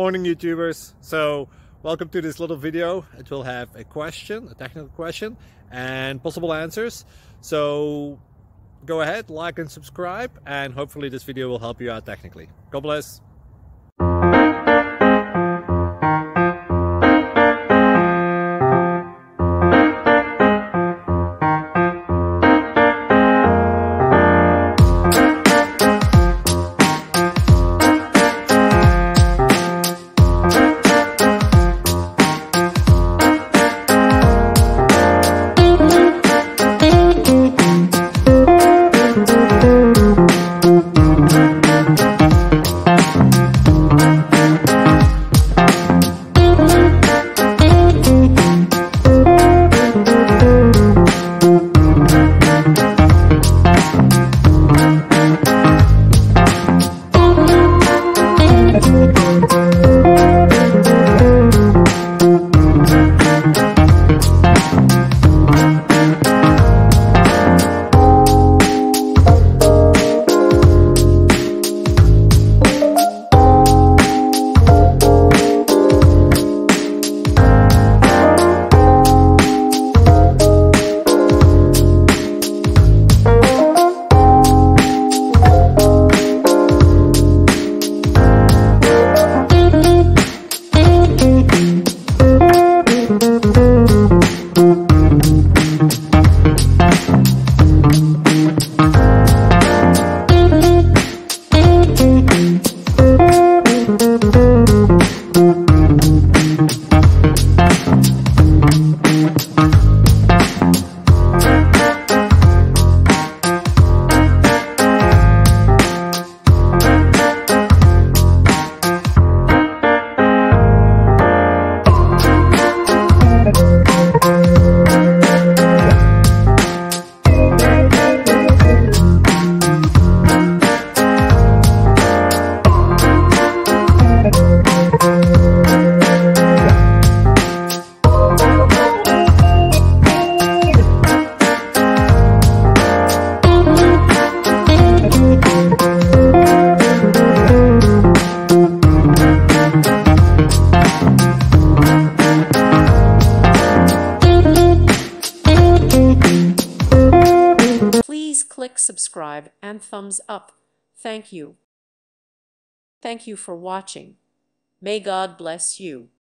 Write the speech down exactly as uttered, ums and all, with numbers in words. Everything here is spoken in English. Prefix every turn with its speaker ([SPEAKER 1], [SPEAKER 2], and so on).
[SPEAKER 1] Morning YouTubers. So welcome to this little video. It will have a question, a technical question, and possible answers. So go ahead, like and subscribe, and hopefully this video will help you out technically. God bless.
[SPEAKER 2] Please click subscribe and thumbs up. Thank you. Thank you for watching. May God bless you.